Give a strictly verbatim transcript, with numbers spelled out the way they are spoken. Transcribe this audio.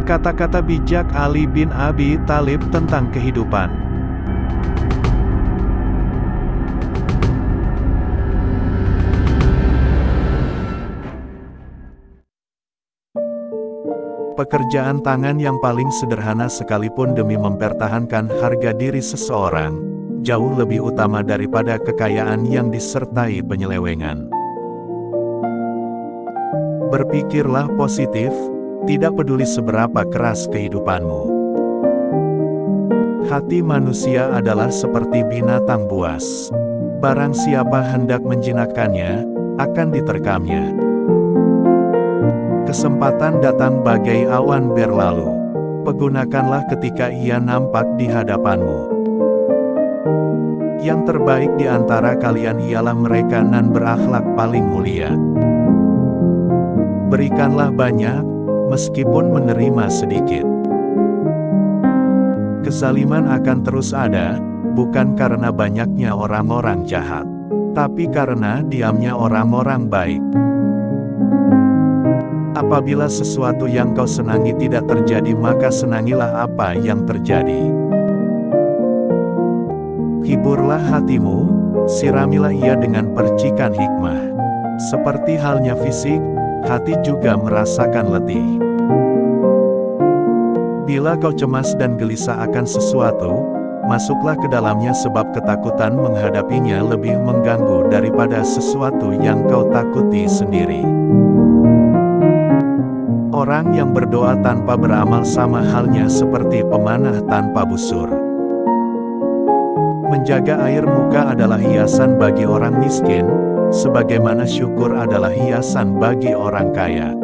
Kata-kata bijak Ali bin Abi Thalib tentang kehidupan. Pekerjaan tangan yang paling sederhana sekalipun demi mempertahankan harga diri seseorang, jauh lebih utama daripada kekayaan yang disertai penyelewengan. Berpikirlah positif, tidak peduli seberapa keras kehidupanmu. Hati manusia adalah seperti binatang buas. Barang siapa hendak menjinakkannya, akan diterkamnya. Kesempatan datang bagai awan berlalu. Pergunakanlah ketika ia nampak di hadapanmu. Yang terbaik di antara kalian ialah mereka nan berakhlak paling mulia. Berikanlah banyak, meskipun menerima sedikit. Kezaliman akan terus ada, bukan karena banyaknya orang-orang jahat, tapi karena diamnya orang-orang baik. Apabila sesuatu yang kau senangi tidak terjadi, maka senangilah apa yang terjadi. Hiburlah hatimu, siramilah ia dengan percikan hikmah. Seperti halnya fisik, hati juga merasakan letih. Bila kau cemas dan gelisah akan sesuatu, masuklah ke dalamnya sebab ketakutan menghadapinya lebih mengganggu daripada sesuatu yang kau takuti sendiri. Orang yang berdoa tanpa beramal sama halnya seperti pemanah tanpa busur. Menjaga air muka adalah hiasan bagi orang miskin, sebagaimana syukur adalah hiasan bagi orang kaya.